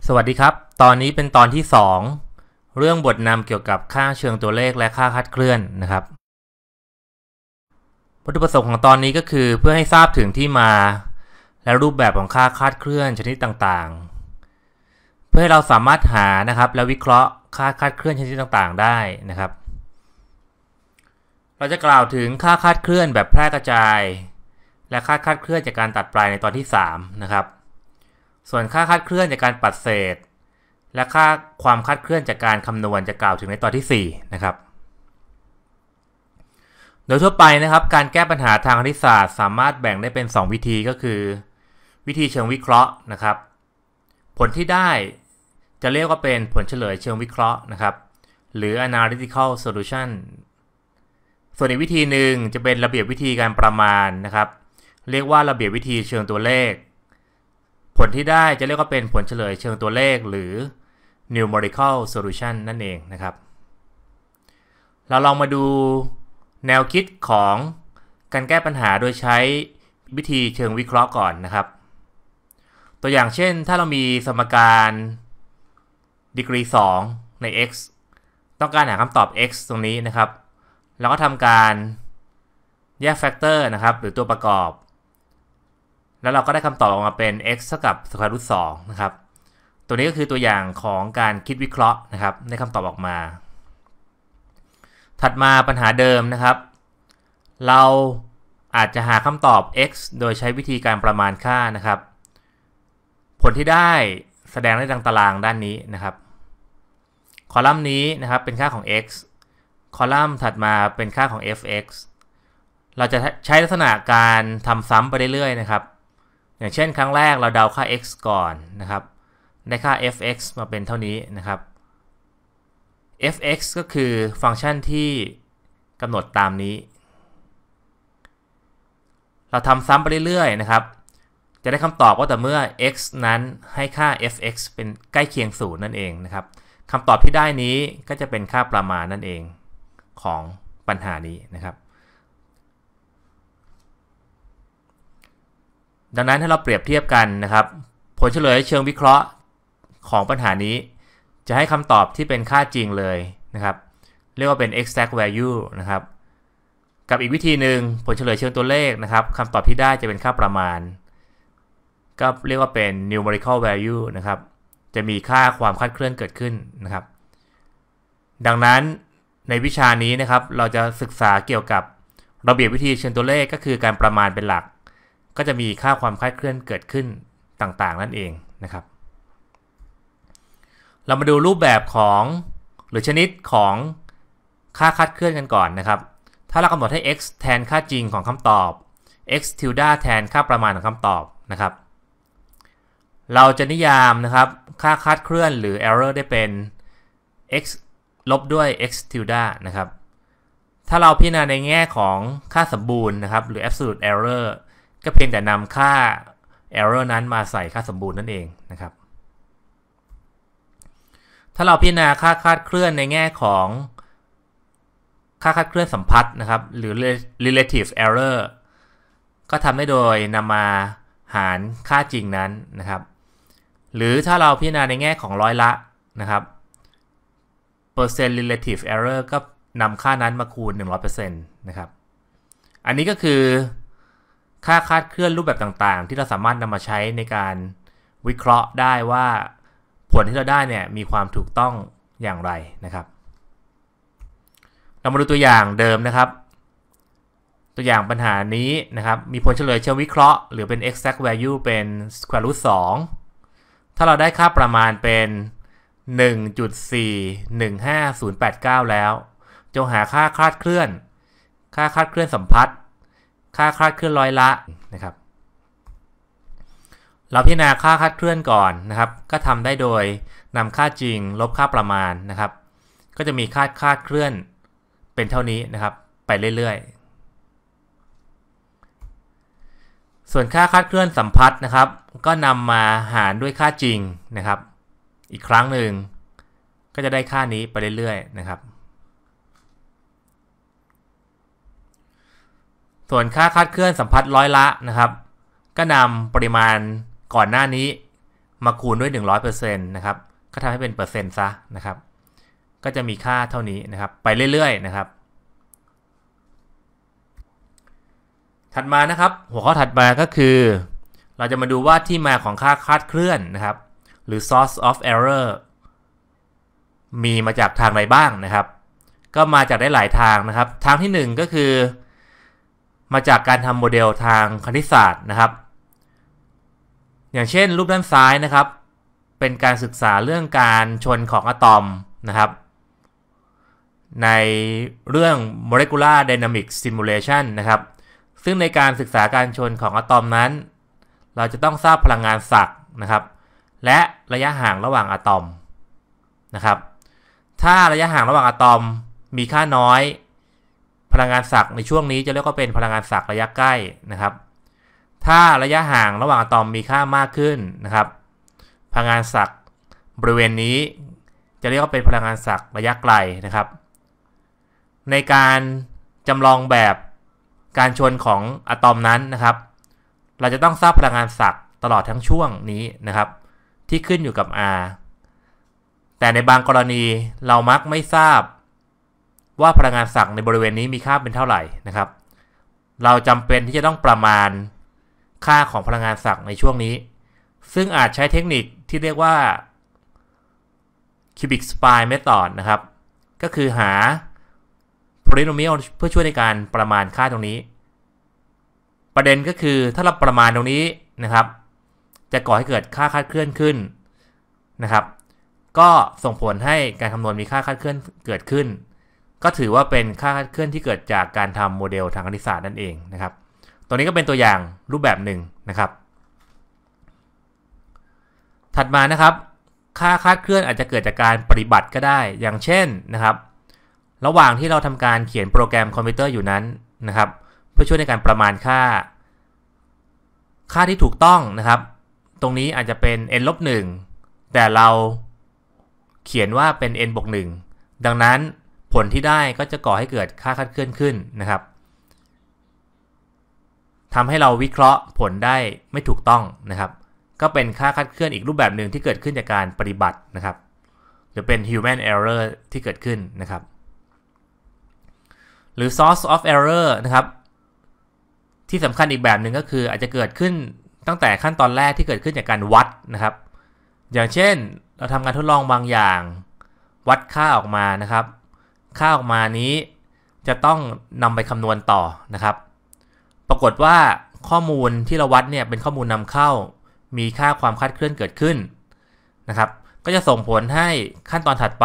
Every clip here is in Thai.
สวัสดีครับตอนนี้เป็นตอนที่2เรื่องบทนำเกี่ยวกับค่าเชิงตัวเลขและค่าคลาดเคลื่อนนะครับวัตถุประสงค์ของตอนนี้ก็คือเพื่อให้ทราบถึงที่มาและรูปแบบของค่าคลาดเคลื่อนชนิดต่างๆเพื่อให้เราสามารถหานะครับและวิเคราะห์ค่าคลาดเคลื่อนชนิดต่างๆได้นะครับเราจะกล่าวถึงค่าคลาดเคลื่อนแบบแพร่กระจายและค่าคลาดเคลื่อนจากการตัดปลายในตอนที่3นะครับส่วนค่าคลาดเคลื่อนจากการปัดเศษและค่าความคลาดเคลื่อนจากการคำนวณจะกล่าวถึงในตอนที่4นะครับโดยทั่วไปนะครับการแก้ปัญหาทางคณิตศาสตร์สามารถแบ่งได้เป็น2วิธีก็คือวิธีเชิงวิเคราะห์นะครับผลที่ได้จะเรียกว่าเป็นผลเฉลยเชิงวิเคราะห์นะครับหรือ analytical solution ส่วนอีกวิธีหนึ่งจะเป็นระเบียบวิธีการประมาณนะครับเรียกว่าระเบียบวิธีเชิงตัวเลขผลที่ได้จะเรียกว่าเป็นผลเฉลยเชิงตัวเลขหรือ numerical solution นั่นเองนะครับเราลองมาดูแนวคิดของการแก้ปัญหาโดยใช้วิธีเชิงวิเคราะห์ก่อนนะครับตัวอย่างเช่นถ้าเรามีสมการดีกรี2ใน x ต้องการหาคำตอบ x ตรงนี้นะครับเราก็ทำการแยกแฟกเตอร์นะครับหรือตัวประกอบแล้วเราก็ได้คำตอบออกมาเป็น x เท่ากับ square root 2นะครับตัวนี้ก็คือตัวอย่างของการคิดวิเคราะห์นะครับได้คำตอบออกมาถัดมาปัญหาเดิมนะครับเราอาจจะหาคำตอบ x โดยใช้วิธีการประมาณค่านะครับผลที่ได้แสดงได้ดังตารางด้านนี้นะครับคอลัมน์นี้นะครับเป็นค่าของ x คอลัมน์ถัดมาเป็นค่าของ f(x) เราจะใช้ลักษณะการทำซ้ำไปเรื่อยๆนะครับอย่างเช่นครั้งแรกเราเดาค่า x ก่อนนะครับได้ค่า f(x) มาเป็นเท่านี้นะครับ f(x) ก็คือฟังก์ชันที่กำหนดตามนี้เราทำซ้ำไปเรื่อยๆนะครับจะได้คำตอบว่าแต่เมื่อ x นั้นให้ค่า f(x) เป็นใกล้เคียง0นั่นเองนะครับคำตอบที่ได้นี้ก็จะเป็นค่าประมาณนั่นเองของปัญหานี้นะครับดังนั้นถ้าเราเปรียบเทียบกันนะครับผลเฉลยเชิงวิเคราะห์ของปัญหานี้จะให้คำตอบที่เป็นค่าจริงเลยนะครับเรียกว่าเป็น exact value นะครับกับอีกวิธีหนึ่งผลเฉลยเชิงตัวเลขนะครับคำตอบที่ได้จะเป็นค่าประมาณก็เรียกว่าเป็น numerical value นะครับจะมีค่าความคลาดเคลื่อนเกิดขึ้นนะครับดังนั้นในวิชานี้นะครับเราจะศึกษาเกี่ยวกับระเบียบวิธีเชิงตัวเลขก็คือการประมาณเป็นหลักก็จะมีค่าความคลาดเคลื่อนเกิดขึ้นต่างๆนั่นเองนะครับเรามาดูรูปแบบของหรือชนิดของค่าคลาดเคลื่อนกันก่อนนะครับถ้าเรากำหนดให้ x แทนค่าจริงของคำตอบ x tilde แทนค่าประมาณของคำตอบนะครับเราจะนิยามนะครับค่าคลาดเคลื่อนหรือ error ได้เป็น x ลบด้วย x tilde นะครับถ้าเราพิจารณาในแง่ของค่าสมบูรณ์นะครับหรือ absolute error ก็เพียงแต่นำค่า error นั้นมาใส่ค่าสมบูรณ์นั่นเองนะครับถ้าเราพิจารณาค่าคลาดเคลื่อนในแง่ของค่าคลาดเคลื่อนสัมพัทธ์นะครับหรือ relative error ก็ทำได้โดยนำมาหารค่าจริงนั้นนะครับหรือถ้าเราพิจารณาในแง่ของร้อยละนะครับ percent relative error ก็นำค่านั้นมาคูณ 100% นะครับอันนี้ก็คือค่าคลาดเคลื่อนรูปแบบต่างๆที่เราสามารถนำมาใช้ในการวิเคราะห์ได้ว่าผลที่เราได้เนี่ยมีความถูกต้องอย่างไรนะครับเรามาดูตัวอย่างเดิมนะครับตัวอย่างปัญหานี้นะครับมีผลเฉลยเชิงวิเคราะห์หรือเป็น exact value เป็น square root 2ถ้าเราได้ค่าประมาณเป็น 1.415089 แล้วจงหาค่าคลาดเคลื่อนค่าคลาดเคลื่อนสัมพัทธ์ค่าคลาดเคลื่อนร้อยละนะครับเราพิจารณาค่าคลาดเคลื่อนก่อนนะครับก็ทำได้โดยนำค่าจริงลบค่าประมาณนะครับก็จะมีค่าคลาดเคลื่อนเป็นเท่านี้นะครับไปเรื่อยๆส่วนค่าคลาดเคลื่อนสัมพัทธ์นะครับก็นำมาหารด้วยค่าจริงนะครับอีกครั้งหนึ่งก็จะได้ค่านี้ไปเรื่อยๆนะครับส่วนค่าคลาดเคลื่อนสัมพัทธ์ร้อยละนะครับก็นำปริมาณก่อนหน้านี้มาคูณด้วย 100% นะครับก็ทำให้เป็นเปอร์เซ็นต์ซะนะครับก็จะมีค่าเท่านี้นะครับไปเรื่อยๆนะครับถัดมานะครับหัวข้อถัดมาก็คือเราจะมาดูว่าที่มาของค่าคลาดเคลื่อนนะครับหรือ source of error มีมาจากทางใดบ้างนะครับก็มาจากได้หลายทางนะครับทางที่1ก็คือมาจากการทำโมเดลทางคณิตศาสตร์นะครับอย่างเช่นรูปด้านซ้ายนะครับเป็นการศึกษาเรื่องการชนของอะตอมนะครับในเรื่อง molecular dynamics simulation นะครับซึ่งในการศึกษาการชนของอะตอมนั้นเราจะต้องทราบพลังงานศักย์นะครับและระยะห่างระหว่างอะตอมนะครับถ้าระยะห่างระหว่างอะตอมมีค่าน้อยพลังงานศักย์ในช่วงนี้จะเรียกว่าเป็นพลังงานศักย์ระยะใกล้นะครับถ้าระยะห่างระหว่างอะตอมมีค่ามากขึ้นนะครับพลังงานศักย์บริเวณนี้จะเรียกว่าเป็นพลังงานศักย์ระยะไกลนะครับในการจำลองแบบการชนของอะตอมนั้นนะครับเราจะต้องทราบพลังงานศักย์ตลอดทั้งช่วงนี้นะครับที่ขึ้นอยู่กับ r แต่ในบางกรณีเรามักไม่ทราบว่าพลังงานศักย์ในบริเวณนี้มีค่าเป็นเท่าไหร่นะครับเราจำเป็นที่จะต้องประมาณค่าของพลังงานศักย์ในช่วงนี้ซึ่งอาจใช้เทคนิคที่เรียกว่า cubic spine method นะครับก็คือหา polynomial เพื่อช่วยในการประมาณค่าตรงนี้ประเด็นก็คือถ้าเราประมาณตรงนี้นะครับจะก่อให้เกิดค่าคลาดเคลื่อนขึ้นนะครับก็ส่งผลให้การคำนวณมีค่าคลาดเคลื่อนเกิดขึ้นก็ถือว่าเป็นค่าคลาดเคลื่อนที่เกิดจากการทำโมเดลทางคณิตศาสตร์นั่นเองนะครับตัวนี้ก็เป็นตัวอย่างรูปแบบหนึ่งนะครับถัดมานะครับค่าคลาดเคลื่อนอาจจะเกิดจากการปฏิบัติก็ได้อย่างเช่นนะครับระหว่างที่เราทำการเขียนโปรแกรมคอมพิวเตอร์อยู่นั้นนะครับเพื่อช่วยในการประมาณค่าที่ถูกต้องนะครับตรงนี้อาจจะเป็น n-1 แต่เราเขียนว่าเป็น n-1 ดังนั้นผลที่ได้ก็จะก่อให้เกิดค่าคลาดเคลื่อนขึ้นนะครับทำให้เราวิเคราะห์ผลได้ไม่ถูกต้องนะครับก็เป็นค่าคลาดเคลื่อนอีกรูปแบบหนึ่งที่เกิดขึ้นจากการปฏิบัตินะครับหรือเป็น human error ที่เกิดขึ้นนะครับหรือ source of error นะครับที่สำคัญอีกแบบหนึ่งก็คืออาจจะเกิดขึ้นตั้งแต่ขั้นตอนแรกที่เกิดขึ้นจากการวัดนะครับอย่างเช่นเราทำการทดลองบางอย่างวัดค่าออกมานะครับค่าออกมานี้จะต้องนำไปคำนวณต่อนะครับปรากฏว่าข้อมูลที่เราวัดเนี่ยเป็นข้อมูลนำเข้ามีค่าความคลาดเคลื่อนเกิดขึ้นนะครับก็จะส่งผลให้ขั้นตอนถัดไป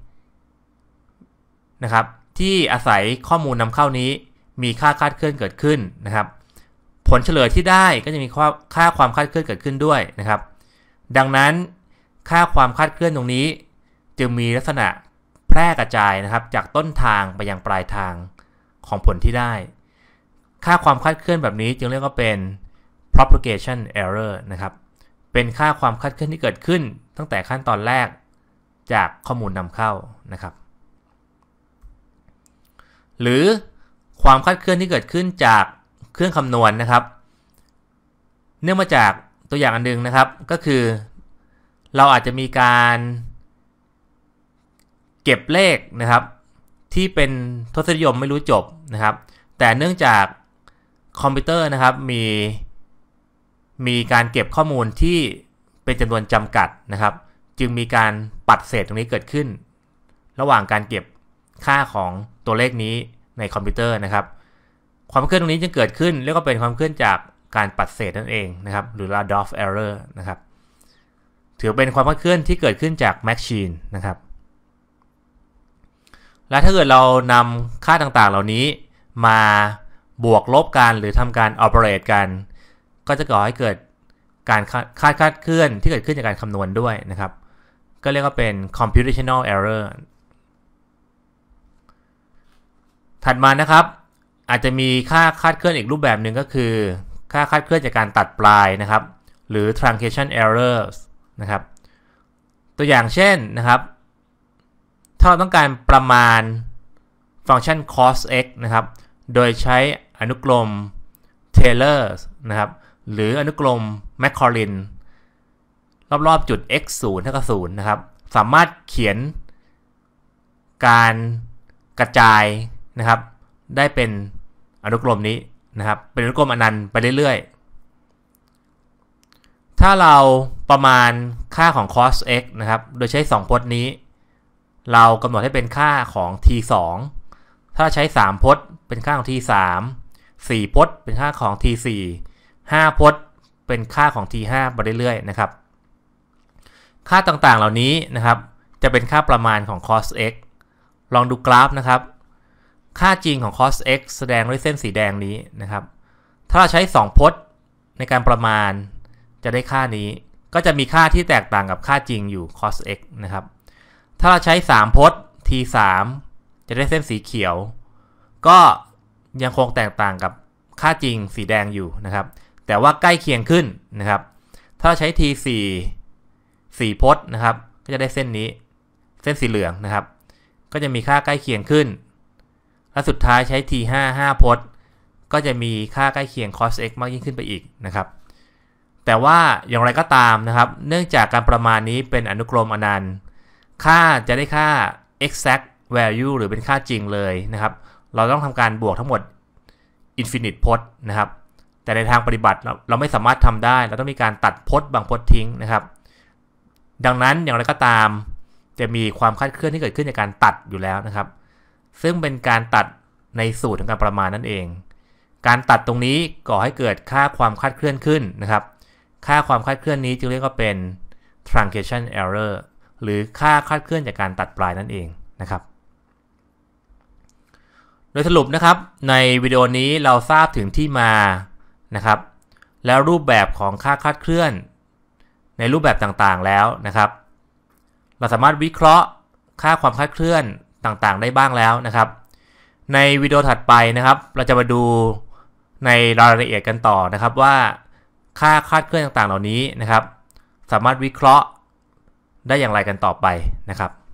นะครับที่อาศัยข้อมูลนำเข้านี้มีค่าคลาดเคลื่อนเกิดขึ้นนะครับผลเฉลยที่ได้ก็จะมีค่าความคลาดเคลื่อนเกิดขึ้นด้วยนะครับดังนั้นค่าความคลาดเคลื่อนตรงนี้จึงมีลักษณะแพร่กระจายนะครับจากต้นทางไปยังปลายทางของผลที่ได้ค่าความคลาดเคลื่อนแบบนี้จึงเรียกว่าเป็น propagation error นะครับเป็นค่าความคลาดเคลื่อนที่เกิดขึ้นตั้งแต่ขั้นตอนแรกจากข้อมูลนำเข้านะครับหรือความคลาดเคลื่อนที่เกิดขึ้นจากเครื่องคำนวณนะครับเนื่องมาจากตัวอย่างอันนึงนะครับก็คือเราอาจจะมีการเก็บเลขนะครับที่เป็นทศนิยมไม่รู้จบนะครับแต่เนื่องจากคอมพิวเตอร์นะครับมีการเก็บข้อมูลที่เป็นจำนวนจำกัดนะครับจึงมีการปัดเศษตรงนี้เกิดขึ้นระหว่างการเก็บค่าของตัวเลขนี้ในคอมพิวเตอร์นะครับความเคลื่อนตรงนี้จึงเกิดขึ้นเรียกว่าเป็นความเคลื่อนจากการปัดเศษนั่นเองนะครับหรือ Randolph error นะครับถือเป็นความเคลื่อนที่เกิดขึ้นจาก machine นะครับและถ้าเกิดเรานำค่าต่างๆเหล่านี้มาบวกลบกันหรือทำการ operate กันก็จะก่อให้เกิดการคลาดเคลื่อนที่เกิดขึ้นจากการคำนวณด้วยนะครับก็เรียกว่าเป็น computational error ถัดมานะครับอาจจะมีค่าคลาดเคลื่อนอีกรูปแบบหนึ่งก็คือค่าคลาดเคลื่อนจากการตัดปลายนะครับหรือ truncation errors นะครับตัวอย่างเช่นนะครับถ้าเราต้องการประมาณฟังก์ชัน cos x นะครับโดยใช้อนุกรม Taylor นะครับหรืออนุกรม Maclaurin รอบๆจุด x 0เท่ากับ0นะครับสามารถเขียนการกระจายนะครับได้เป็นอนุกรมนี้นะครับเป็นอนุกรมอนันต์ไปเรื่อยๆถ้าเราประมาณค่าของ cos x นะครับโดยใช้2พจน์นี้เรากำหนดให้เป็นค่าของ t 2ถ้าใช้3พจน์เป็นค่าของ t 3 4พจน์เป็นค่าของ t 4 5พจน์เป็นค่าของ t 5ไปเรื่อยๆนะครับค่าต่างๆเหล่านี้นะครับจะเป็นค่าประมาณของ cos x ลองดูกราฟนะครับค่าจริงของ cos x แสดงด้วยเส้นสีแดงนี้นะครับถ้าเราใช้2พจน์ในการประมาณจะได้ค่านี้ก็จะมีค่าที่แตกต่างกับค่าจริงอยู่ cos x นะครับถ้าเราใช้3พจน์ t 3จะได้เส้นสีเขียวก็ยังคงแตกต่างกับค่าจริงสีแดงอยู่นะครับแต่ว่าใกล้เคียงขึ้นนะครับถ้าเราใช้ t 4พจน์นะครับก็จะได้เส้นนี้เส้นสีเหลืองนะครับก็จะมีค่าใกล้เคียงขึ้นและสุดท้ายใช้ t 5พจน์ก็จะมีค่าใกล้เคียง cos x มากยิ่งขึ้นไปอีกนะครับแต่ว่าอย่างไรก็ตามนะครับเนื่องจากการประมาณนี้เป็นอนุกรมอนันต์ค่าจะได้ค่า exact value หรือเป็นค่าจริงเลยนะครับเราต้องทำการบวกทั้งหมด infinite พจน์นะครับแต่ในทางปฏิบัติเราไม่สามารถทำได้เราต้องมีการตัดพจน์บางพจน์ทิ้งนะครับดังนั้นอย่างไรก็ตามจะมีความคลาดเคลื่อนที่เกิดขึ้นจากการตัดอยู่แล้วนะครับซึ่งเป็นการตัดในสูตรของการประมาณนั่นเองการตัดตรงนี้ก่อให้เกิดค่าความคลาดเคลื่อนขึ้นนะครับค่าความคลาดเคลื่อนนี้จึงเรียกว่าเป็น truncation error หรือค่าคลาดเคลื่อนจากการตัดปลายนั่นเองนะครับโดยสรุปนะครับในวิดีโอนี้เราทราบถึงที่มานะครับแล้วรูปแบบของค่าคลาดเคลื่อนในรูปแบบต่างๆแล้วนะครับเราสามารถวิเคราะห์ค่าความคลาดเคลื่อนต่างๆได้บ้างแล้วนะครับในวิดีโอถัดไปนะครับเราจะมาดูในรายละเอียดกันต่อนะครับว่าค่าคลาดเคลื่อนต่างๆเหล่านี้นะครับสามารถวิเคราะห์ได้อย่างไรกันต่อไปนะครับ